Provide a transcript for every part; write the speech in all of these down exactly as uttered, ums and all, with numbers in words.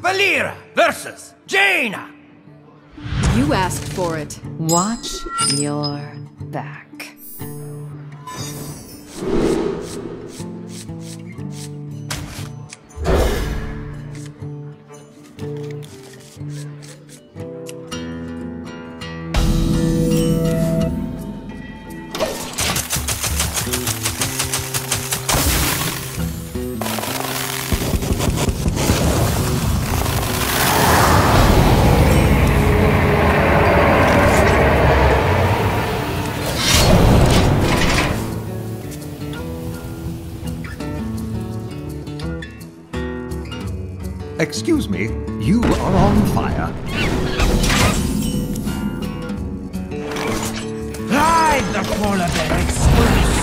Valera versus Jaina! You asked for it. Watch your back. Excuse me, you are on fire. Ride the polar bear express!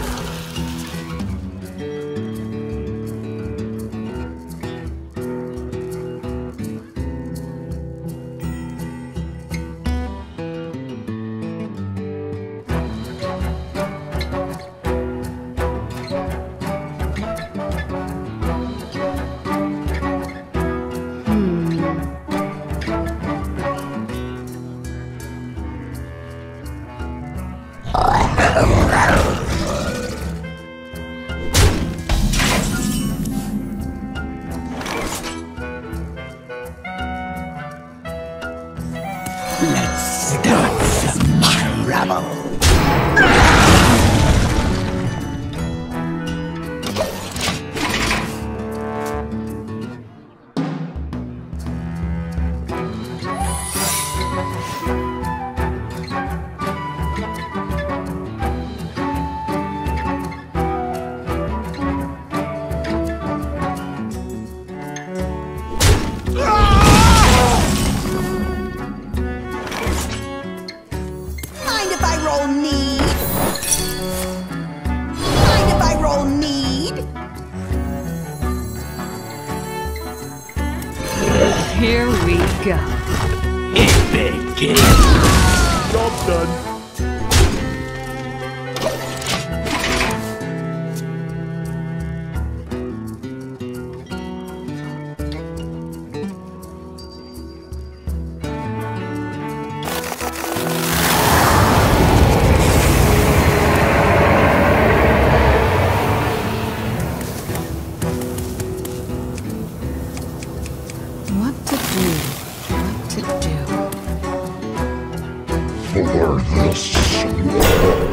Let's start some trouble. Here we go. It begins. Job done. What to do? What to do? For this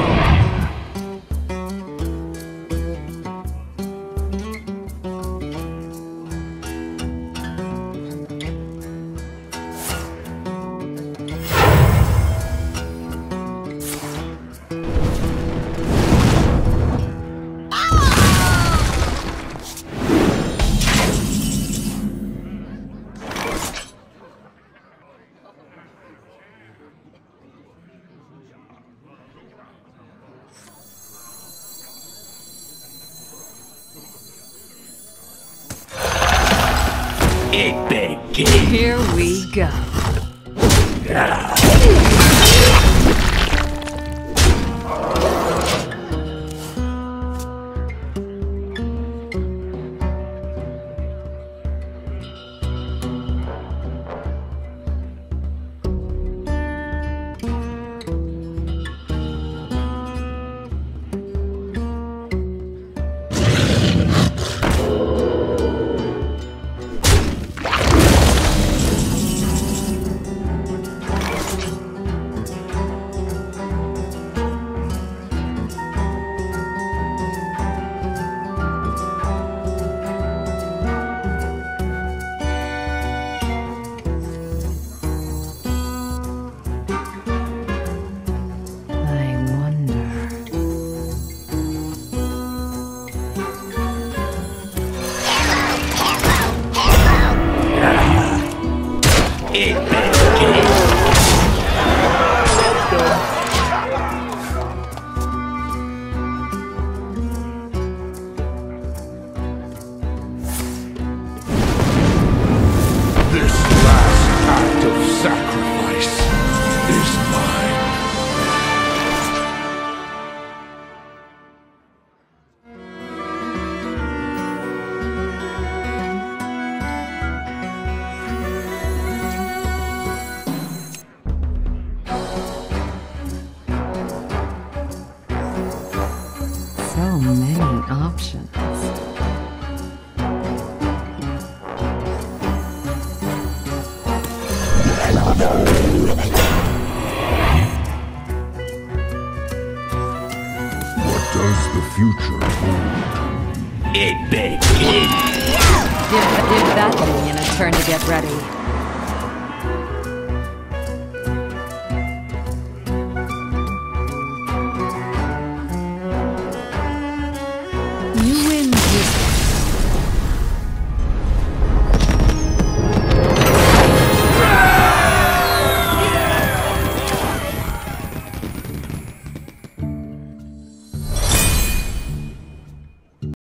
It begins. Here we go. It begins. This last act of sacrifice is mine. It begins. Give, give that minion a turn to get ready.